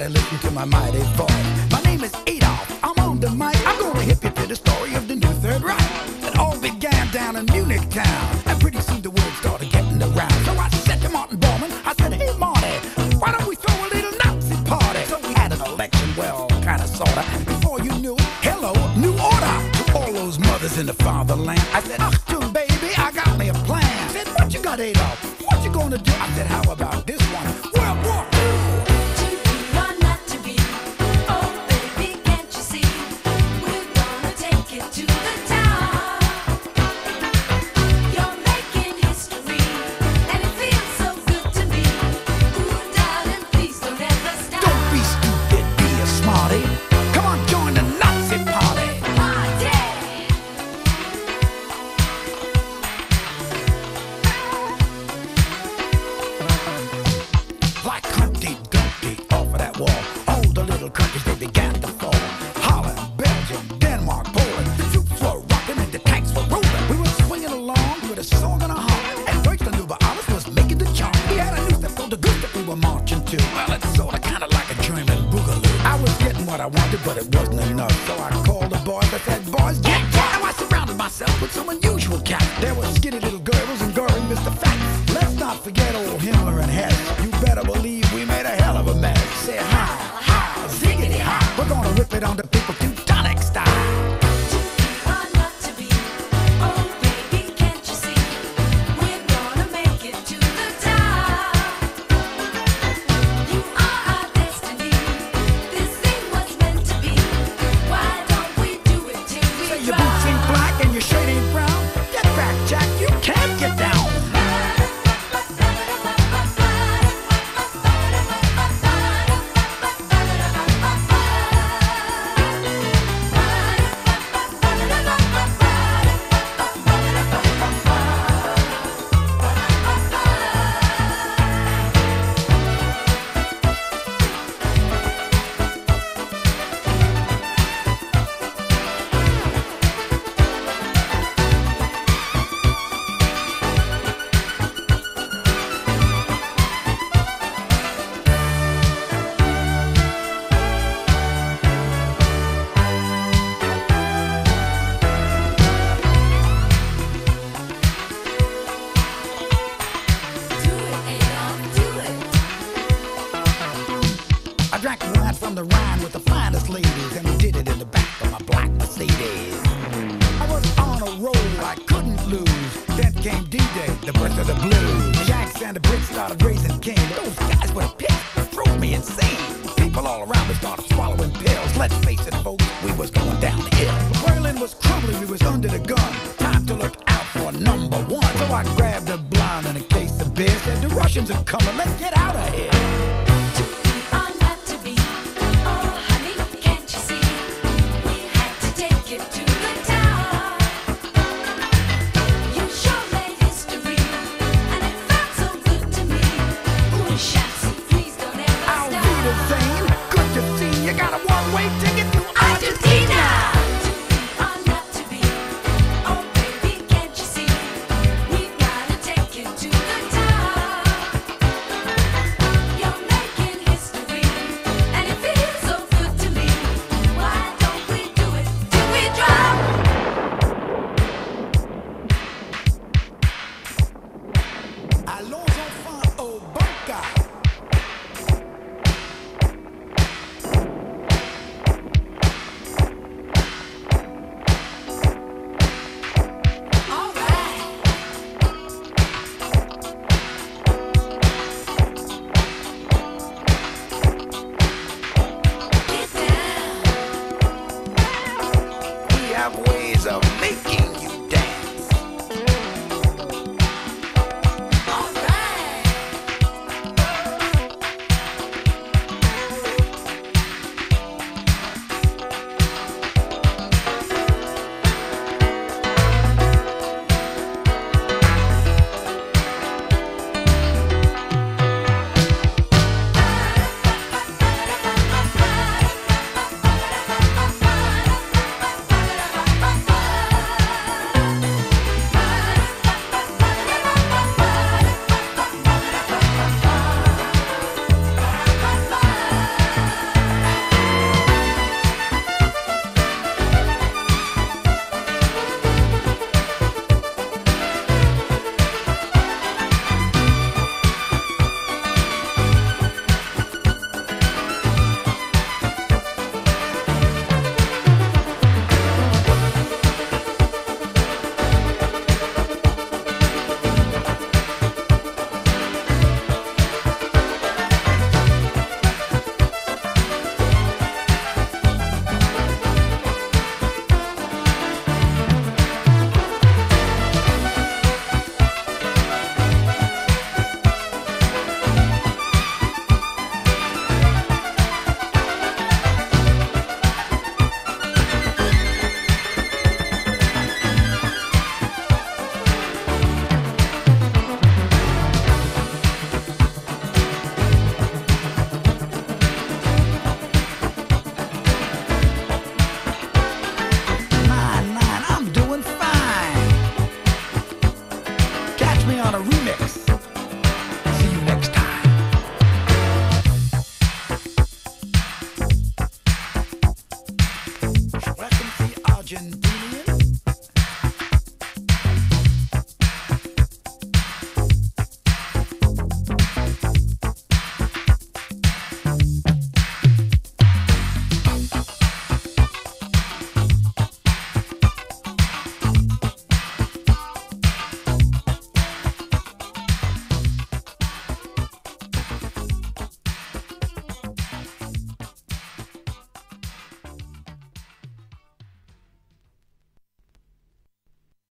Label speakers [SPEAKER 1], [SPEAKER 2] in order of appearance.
[SPEAKER 1] everybody listen to my mighty voice. My name is Adolf, I'm on the mic. I'm gonna hip you to the story of the new Third Reich. It all began down in Munich town, and pretty soon the word started getting around. So I said to Martin Bormann, I said, hey Marty, why don't we throw a little Nazi party? So we had an election, well, kinda sorta. Before you knew it, hello, new order. To all those mothers in the fatherland, I said, Achtung baby, I got me a plan. I said, what you got, Adolf? What you gonna do? I said, how about this one? World War II. Countries, they began to fall. Holland, Belgium, Denmark, Poland. The troops were rocking and the tanks were rolling. We were swinging along with a song in our heart. And Deutschland über alles was making the chart. We had a new step called the good that we were marching to. Well, it's sorta kinda like a German boogaloo. I was getting what I wanted, but it wasn't enough. So I called the boys, I said, boys, get down. Now I surrounded myself with some unusual cats. There were skinny little girls and Goering Mr. Fat. Let's not forget old Himmler and Hess. You better believe we made a hell of a mess. Say hi. We're gonna rip it on the people Teutonic style. I drank wine from the Rhine with the finest ladies, and we did it in the back of my black Mercedes. I was on a roll, I couldn't lose. Then came D-Day, the birth of the blues. The Yanks and the Brits started raising cane. Those guys were pissed, drove me insane. People all around me started swallowing pills. Let's face it, folks, we was going down the hill. Berlin was crumbling, we was under the gun. Time to look out for number one. So I grabbed a blonde and a case of beer. Said, the Russians are coming, let's get out of here. Good to see you got a one-way ticket.